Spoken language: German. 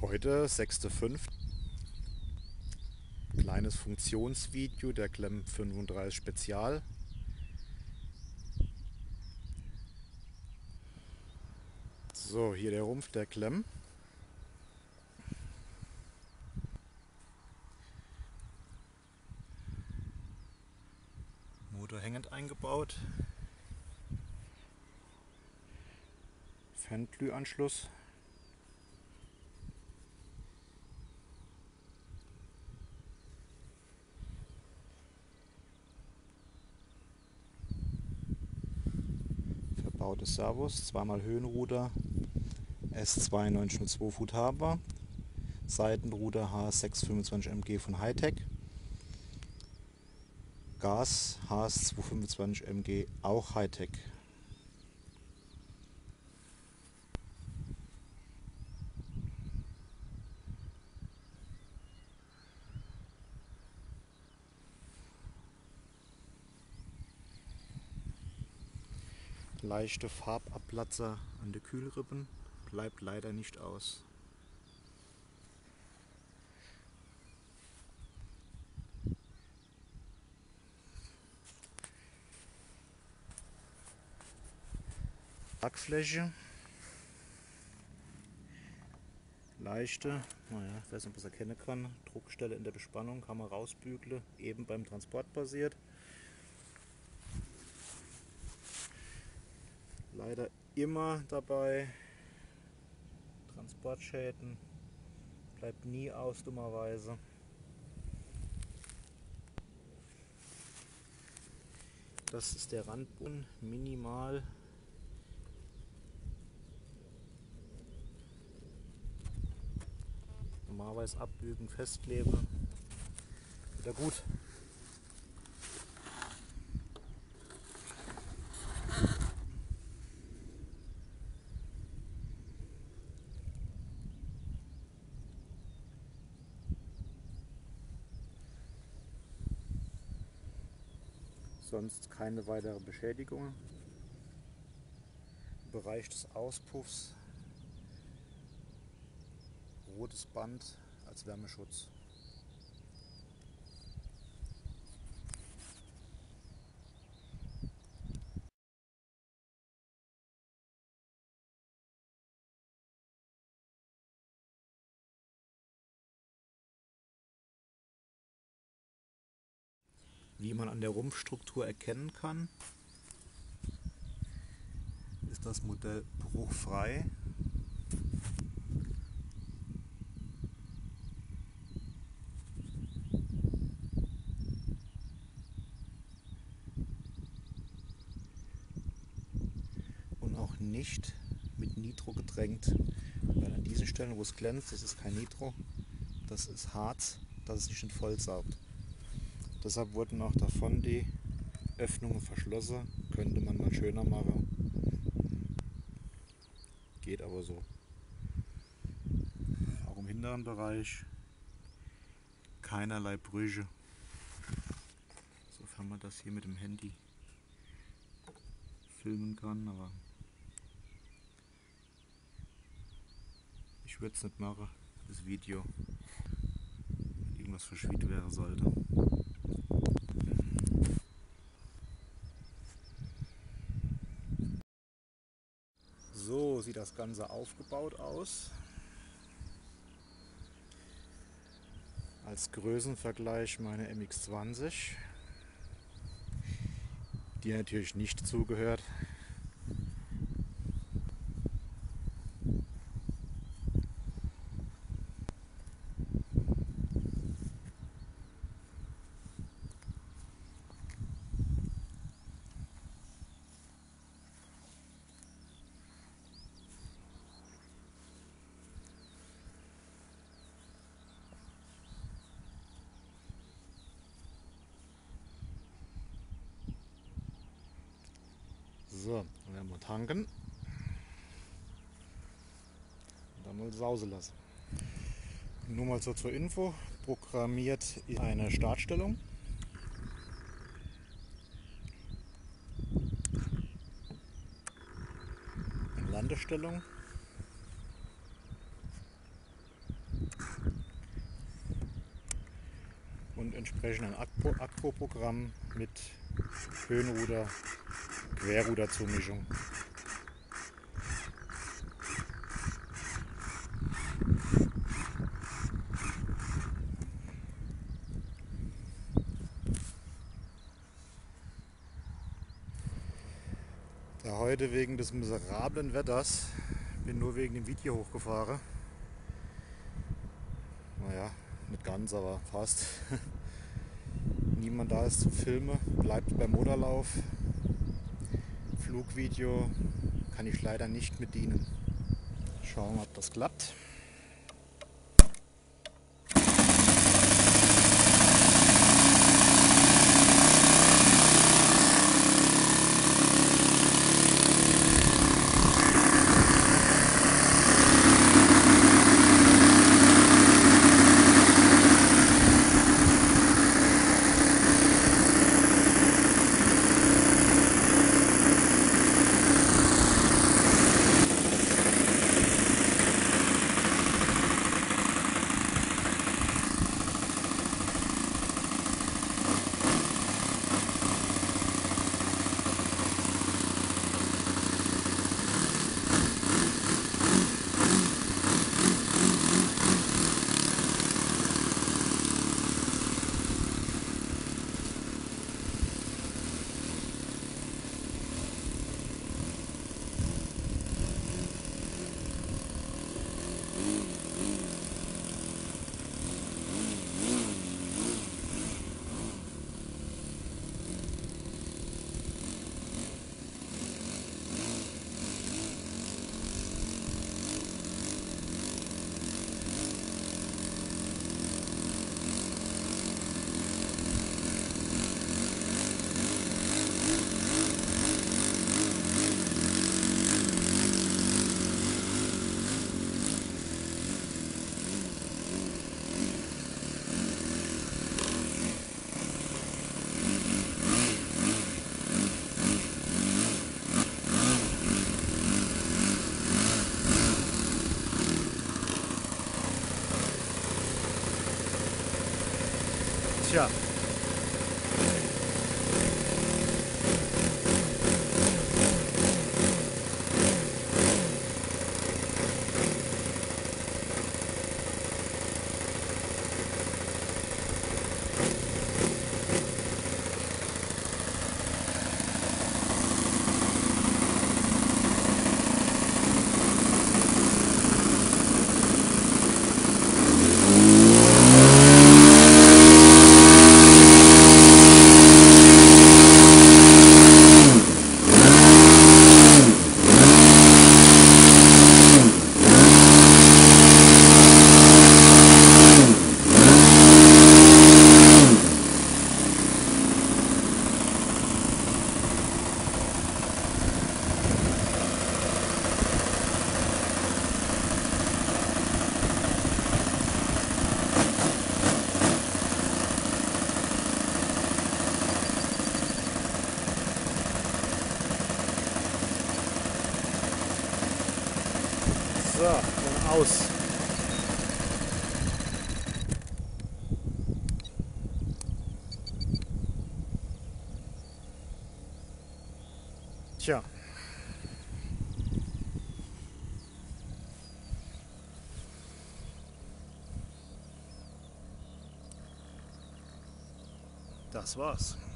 Heute, 6.5. Kleines Funktionsvideo der Klemm 35 Spezial. So, hier der Rumpf der Klemm. Motor hängend eingebaut. Fernglühanschluss. Verbautes Servos, zweimal Höhenruder, S92 mit 2 Fuß Haber, Seitenruder HS625 MG von Hitec, Gas HS225 MG auch Hitec. Leichte Farbabplatzer an den Kühlrippen, bleibt leider nicht aus. Lackfläche, leichte, naja, ich weiß nicht, ob man es erkennen kann, Druckstelle in der Bespannung, kann man rausbügeln, eben beim Transport passiert. Leider immer dabei, Transportschäden, bleibt nie aus, dummerweise. Das ist der Randbund, minimal. Normalerweise abbügen, festkleben, wieder gut. Sonst keine weitere Beschädigung. Im Bereich des Auspuffs rotes Band als Wärmeschutz. Wie man an der Rumpfstruktur erkennen kann, ist das Modell bruchfrei. Und auch nicht mit Nitro getränkt, weil an diesen Stellen, wo es glänzt, das ist kein Nitro, das ist Harz, das es nicht vollsaugt. Deshalb wurden auch davon die Öffnungen verschlossen, könnte man mal schöner machen, geht aber so. Auch im hinteren Bereich keinerlei Brüche, sofern man das hier mit dem Handy filmen kann, aber ich würde es nicht machen, das Video, wenn irgendwas verschüttet werden sollte. So sieht das Ganze aufgebaut aus. Als Größenvergleich meine MX-20, die natürlich nicht zugehört. So, dann werden wir tanken und dann mal sausen lassen. Nur mal so zur Info, programmiert eine Startstellung. Eine Landestellung. und entsprechend ein Akku-Programm mit Höhenruder, Querruder-Zumischung. Da heute wegen des miserablen Wetters, bin nur wegen dem Video hochgefahren. Naja, nicht ganz, aber fast. Niemand da ist zum Filmen, bleibt beim Motorlauf. Flugvideo kann ich leider nicht mit dienen. Schauen, ob das klappt. Tja. So, dann aus. Tja. Das war's.